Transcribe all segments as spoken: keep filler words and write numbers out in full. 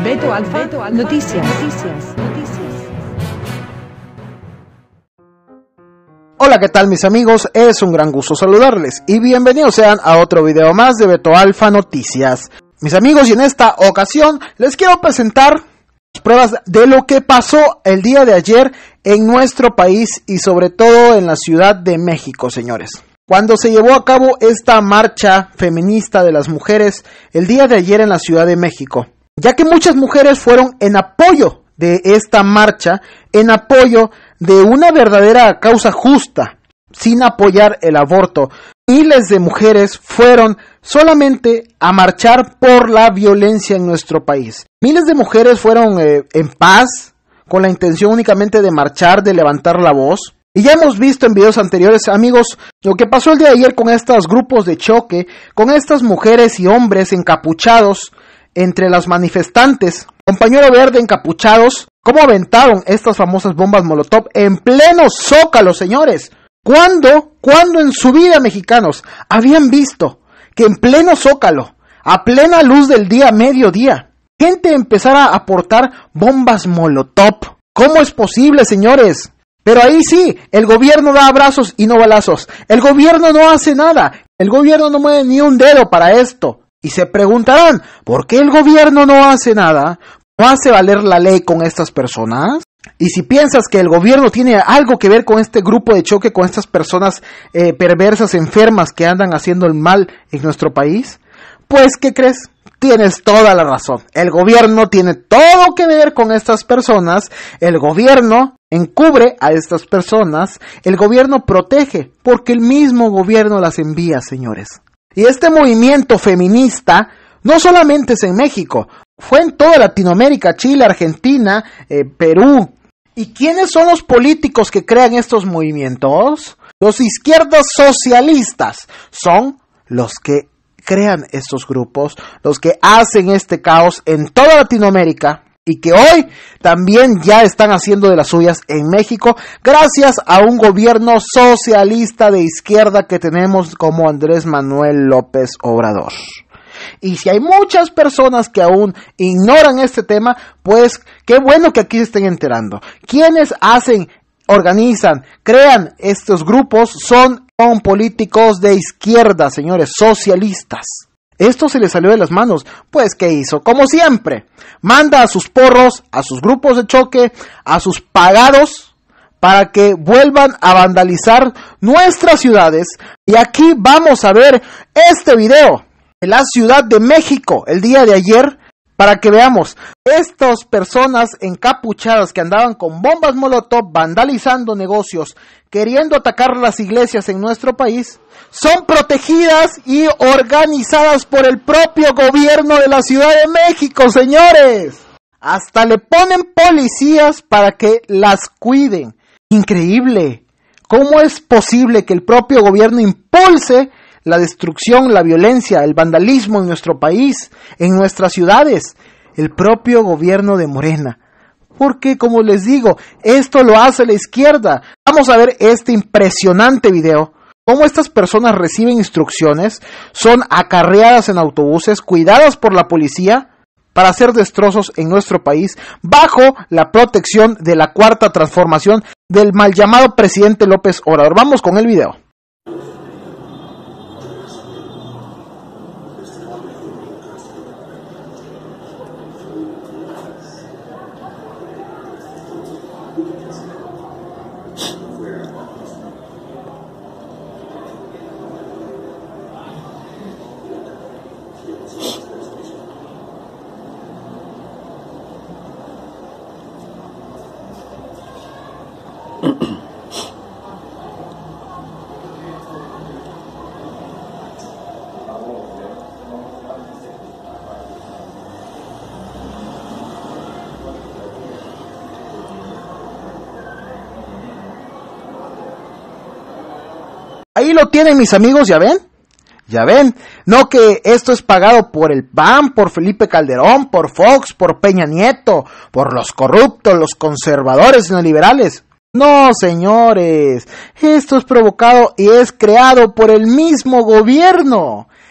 Beto Alfa, Beto Alfa. Noticias. Noticias. Noticias. Hola, ¿qué tal mis amigos? Es un gran gusto saludarles y bienvenidos sean a otro video más de Beto Alfa Noticias. Mis amigos, y en esta ocasión les quiero presentar las pruebas de lo que pasó el día de ayer en nuestro país y sobre todo en la Ciudad de México, señores. Cuando se llevó a cabo esta marcha feminista de las mujeres el día de ayer en la Ciudad de México, ya que muchas mujeres fueron en apoyo de esta marcha, en apoyo de una verdadera causa justa, sin apoyar el aborto. Miles de mujeres fueron solamente a marchar por la violencia en nuestro país. Miles de mujeres fueron eh, en paz, con la intención únicamente de marchar, de levantar la voz. Y ya hemos visto en videos anteriores, amigos, lo que pasó el día de ayer con estos grupos de choque, con estas mujeres y hombres encapuchados entre las manifestantes, compañero verde encapuchados, cómo aventaron estas famosas bombas molotov en pleno Zócalo, señores. ¿Cuándo, cuándo en su vida, mexicanos, habían visto que en pleno Zócalo, a plena luz del día, mediodía, gente empezara a aportar bombas molotov? ¿Cómo es posible, señores? Pero ahí sí, el gobierno da abrazos y no balazos. El gobierno no hace nada. El gobierno no mueve ni un dedo para esto. Y se preguntarán, ¿por qué el gobierno no hace nada? ¿No hace valer la ley con estas personas? Y si piensas que el gobierno tiene algo que ver con este grupo de choque, con estas personas eh, perversas, enfermas que andan haciendo el mal en nuestro país, pues ¿qué crees? Tienes toda la razón. El gobierno tiene todo que ver con estas personas. El gobierno encubre a estas personas. El gobierno protege, porque el mismo gobierno las envía, señores. Y este movimiento feminista no solamente es en México, fue en toda Latinoamérica, Chile, Argentina, eh, Perú. ¿Y quiénes son los políticos que crean estos movimientos? Los izquierdas socialistas son los que crean estos grupos, los que hacen este caos en toda Latinoamérica y que hoy también ya están haciendo de las suyas en México gracias a un gobierno socialista de izquierda que tenemos como Andrés Manuel López Obrador. Y si hay muchas personas que aún ignoran este tema, pues qué bueno que aquí se estén enterando. Quienes hacen, organizan, crean estos grupos son, son políticos de izquierda, señores, socialistas. Esto se le salió de las manos, pues ¿qué hizo? Como siempre, manda a sus porros, a sus grupos de choque, a sus pagados, para que vuelvan a vandalizar nuestras ciudades. Y aquí vamos a ver este video de la Ciudad de México el día de ayer, para que veamos, estas personas encapuchadas que andaban con bombas molotov, vandalizando negocios, queriendo atacar las iglesias en nuestro país, son protegidas y organizadas por el propio gobierno de la Ciudad de México, señores. Hasta le ponen policías para que las cuiden. Increíble. ¿Cómo es posible que el propio gobierno impulse la destrucción, la violencia, el vandalismo en nuestro país, en nuestras ciudades? El propio gobierno de Morena. Porque, como les digo, esto lo hace la izquierda. Vamos a ver este impresionante video. Cómo estas personas reciben instrucciones, son acarreadas en autobuses, cuidadas por la policía, para hacer destrozos en nuestro país, bajo la protección de la Cuarta Transformación del mal llamado presidente López Obrador. Vamos con el video. Ahí lo tienen, mis amigos, ¿ya ven? Ya ven, no que esto es pagado por el P A N, por Felipe Calderón, por Fox, por Peña Nieto, por los corruptos, los conservadores neoliberales. No, señores, esto es provocado y es creado por el mismo gobierno.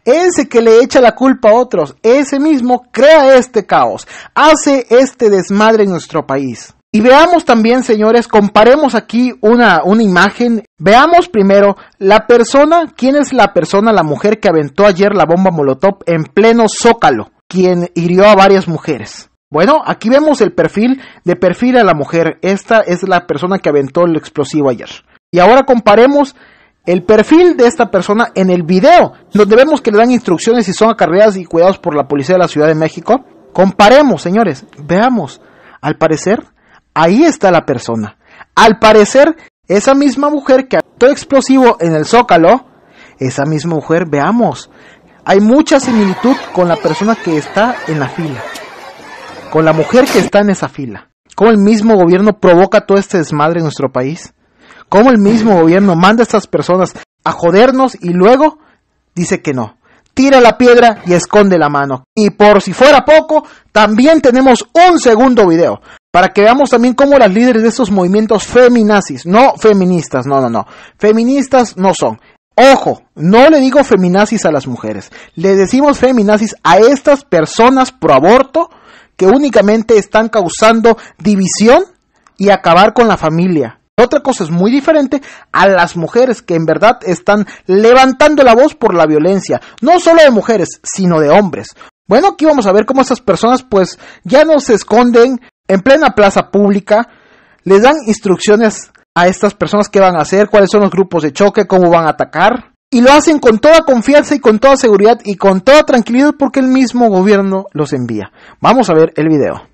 ese que le echa la culpa a otros, ese mismo crea este caos, hace este desmadre en nuestro país. Y veamos también, señores, comparemos aquí una, una imagen. Veamos primero la persona, quién es la persona, la mujer que aventó ayer la bomba molotov en pleno Zócalo, quien hirió a varias mujeres. Bueno, aquí vemos el perfil, de perfil a la mujer. Esta es la persona que aventó el explosivo ayer. Y ahora comparemos el perfil de esta persona en el video, donde vemos que le dan instrucciones y son acarreadas y cuidados por la policía de la Ciudad de México. Comparemos, señores, veamos. Al parecer, ahí está la persona. Al parecer, esa misma mujer que aventó explosivo en el Zócalo, esa misma mujer, veamos, hay mucha similitud con la persona que está en la fila, con la mujer que está en esa fila. ¿Cómo el mismo gobierno provoca todo este desmadre en nuestro país? ¿Cómo el mismo gobierno manda a estas personas a jodernos y luego dice que no? Tira la piedra y esconde la mano. Y por si fuera poco, también tenemos un segundo video, para que veamos también cómo las líderes de estos movimientos feminazis, no feministas, no, no, no, feministas no son. Ojo, no le digo feminazis a las mujeres, le decimos feminazis a estas personas pro aborto que únicamente están causando división y acabar con la familia. Otra cosa es muy diferente a las mujeres que en verdad están levantando la voz por la violencia, no solo de mujeres, sino de hombres. Bueno, aquí vamos a ver cómo estas personas pues ya no se esconden en plena plaza pública, les dan instrucciones a estas personas qué van a hacer, cuáles son los grupos de choque, cómo van a atacar, y lo hacen con toda confianza y con toda seguridad y con toda tranquilidad porque el mismo gobierno los envía. Vamos a ver el video.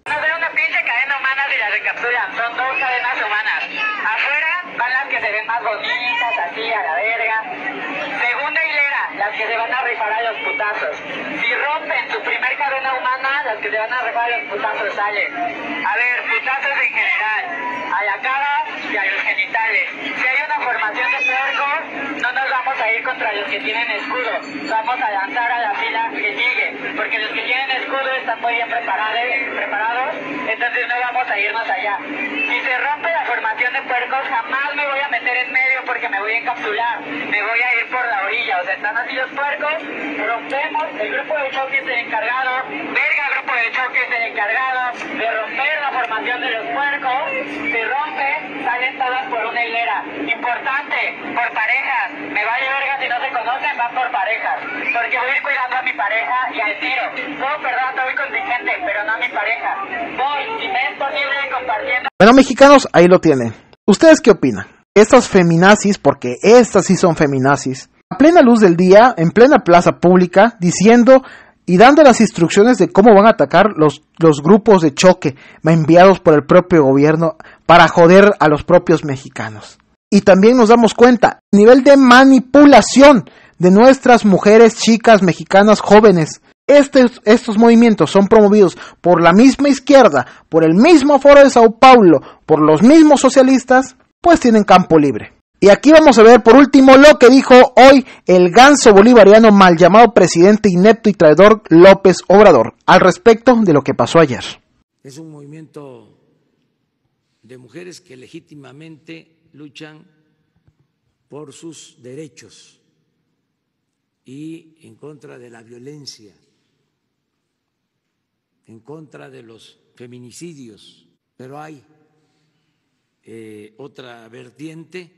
Bonitas, así a la verga. Segunda hilera, las que se van a rifar a los putazos. Si rompen su primer cadena humana, las que se van a rifar a los putazos salen. A ver, putazos en general, a la cara y a los genitales. Si hay una formación de puercos, no nos vamos a ir contra los que tienen escudo. Vamos a lanzar a la fila que sigue, porque los que tienen escudo están muy bien preparados, preparados, entonces no vamos a irnos allá. Si se rompe la formación de puercos, jamás me voy a meter en medio porque me voy a encapsular, me voy a ir por la orilla. O sea, están así los puercos, rompemos, el grupo de choque es el encargado, verga, el grupo de choque es el encargado de romper la formación de los puercos. Si rompe, salen todas por una hilera. Importante, por parejas, me vale verga si no se conocen, van por parejas, porque voy a ir cuidando a mi pareja y al tiro. No, perdón, estoy contingente, pero no a mi pareja. Voy, si me es posible, compartiendo. Bueno, mexicanos, ahí lo tienen. ¿Ustedes qué opinan? Estas feminazis, porque estas sí son feminazis, a plena luz del día, en plena plaza pública, diciendo y dando las instrucciones de cómo van a atacar los, los grupos de choque enviados por el propio gobierno para joder a los propios mexicanos. Y también nos damos cuenta, nivel de manipulación de nuestras mujeres, chicas, mexicanas, jóvenes. Estos, estos movimientos son promovidos por la misma izquierda, por el mismo Foro de Sao Paulo, por los mismos socialistas, pues tienen campo libre. Y aquí vamos a ver por último lo que dijo hoy el ganso bolivariano mal llamado presidente inepto y traidor López Obrador al respecto de lo que pasó ayer. Es un movimiento de mujeres que legítimamente luchan por sus derechos y en contra de la violencia, en contra de los feminicidios, pero hay eh, otra vertiente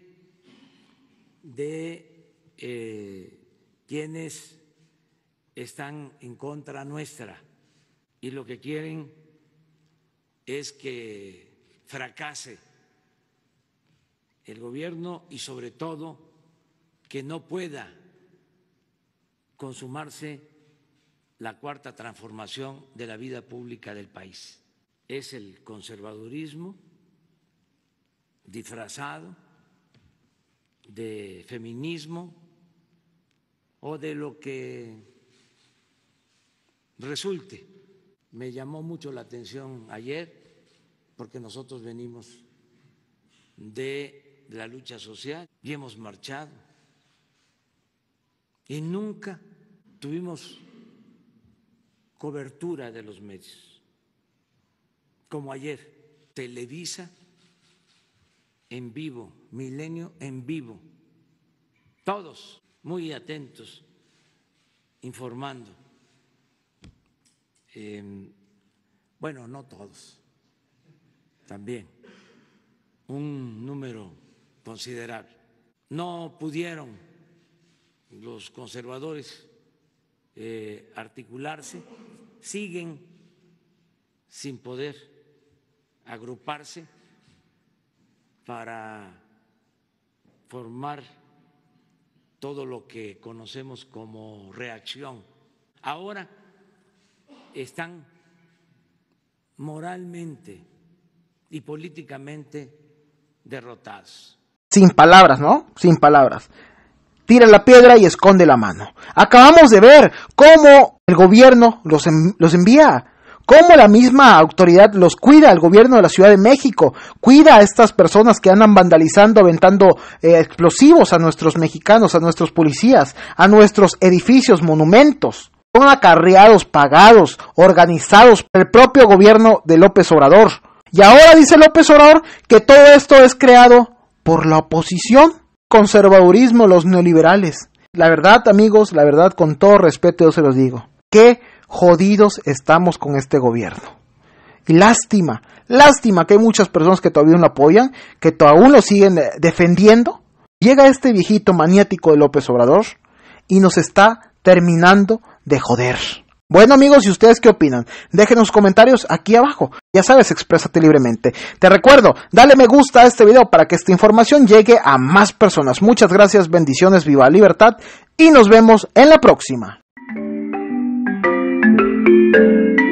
de eh, quienes están en contra nuestra y lo que quieren es que fracase el gobierno y sobre todo que no pueda consumarse la cuarta transformación de la vida pública del país. Es el conservadurismo disfrazado de feminismo o de lo que resulte. Me llamó mucho la atención ayer porque nosotros venimos de la lucha social y hemos marchado y nunca tuvimos cobertura de los medios como ayer. Televisa en vivo, Milenio en vivo, todos muy atentos informando. Eh, bueno, no todos, también un número considerable. No pudieron los conservadores eh, articularse, siguen sin poder agruparse para formar todo lo que conocemos como reacción. Ahora están moralmente y políticamente derrotados. Sin palabras, ¿no? Sin palabras. Tira la piedra y esconde la mano. Acabamos de ver cómo el gobierno los, en, los envía, cómo la misma autoridad los cuida, el gobierno de la Ciudad de México, cuida a estas personas que andan vandalizando, aventando eh, explosivos a nuestros mexicanos, a nuestros policías, a nuestros edificios, monumentos. Son acarreados, pagados, organizados por el propio gobierno de López Obrador. Y ahora dice López Obrador que todo esto es creado por la oposición, conservadurismo, los neoliberales. La verdad, amigos, la verdad, con todo respeto yo se los digo, qué jodidos estamos con este gobierno. Y lástima, lástima que hay muchas personas que todavía no lo apoyan, que aún lo siguen defendiendo. Llega este viejito maniático de López Obrador y nos está terminando de joder. Bueno, amigos, ¿y ustedes qué opinan? Déjenos comentarios aquí abajo. Ya sabes, exprésate libremente. Te recuerdo, dale me gusta a este video para que esta información llegue a más personas. Muchas gracias, bendiciones, viva la libertad y nos vemos en la próxima.